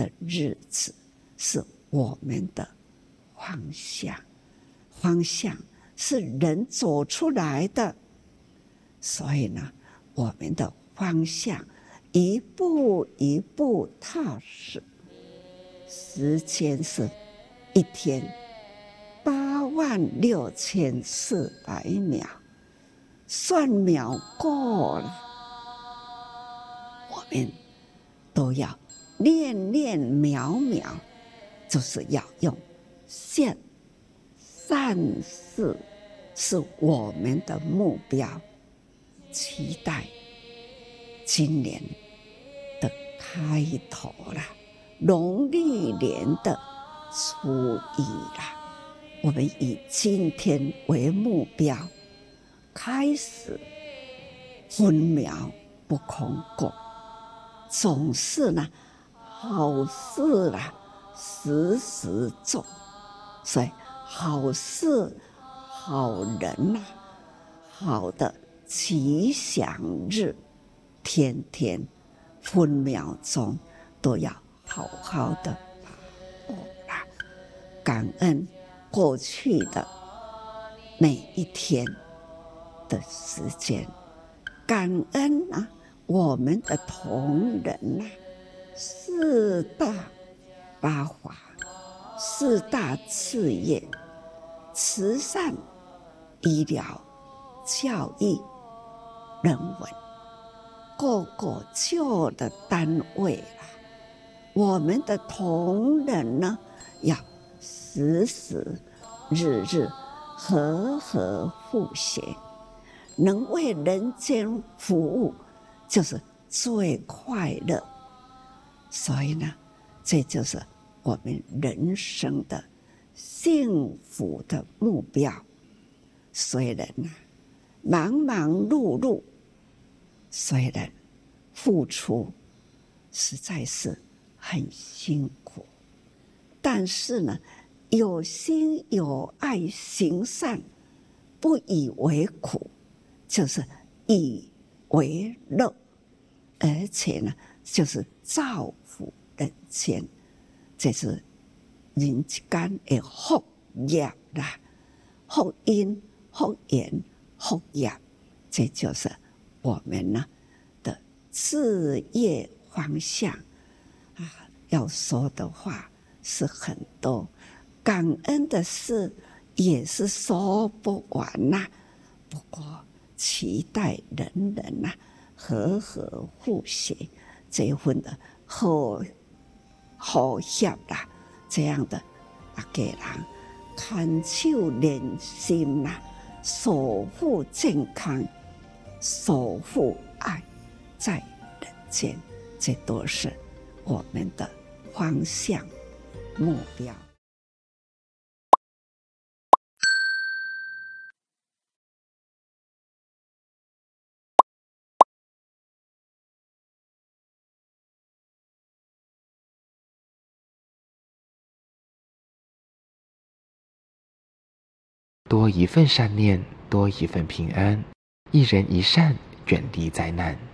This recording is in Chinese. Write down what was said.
的日子，是我们的方向。方向是人走出来的，所以呢，我们的方向一步一步踏实。时间是一天86400秒，算秒过了，我们都要念念秒秒，就是要用现善事是我们的目标。期待今年的开头了，农历年的初一了，我们以今天为目标，开始分秒不空过，总是呢好事啦，时时做，所以好事、好人呐，好的吉祥日，天天分秒钟都要好好的把握啦，感恩过去的每一天的时间，感恩啊我们的同仁呐，四大八法、四大事业、慈善、医疗、教育、人文，各个旧的单位啦，我们的同仁呢，要时时日日和和互协，能为人间服务，就是最快乐。所以呢，这就是我们人生的幸福的目标。虽然忙忙碌碌，虽然付出实在是很辛苦，但是呢，有心有爱行善，不以为苦，就是以为乐，而且呢，就是造福人间，这是人间的福业啦，福因、福缘、福业，这就是我们呢的事业方向啊。要说的话是很多，感恩的事也是说不完呐。不过期待人人呐和和互协，这份的和谐啦，这样的大家人牵手连心呐，守护健康，守护爱，在人间，这都是我们的方向目标。 多一份善念，多一份平安，一人一善，远离灾难。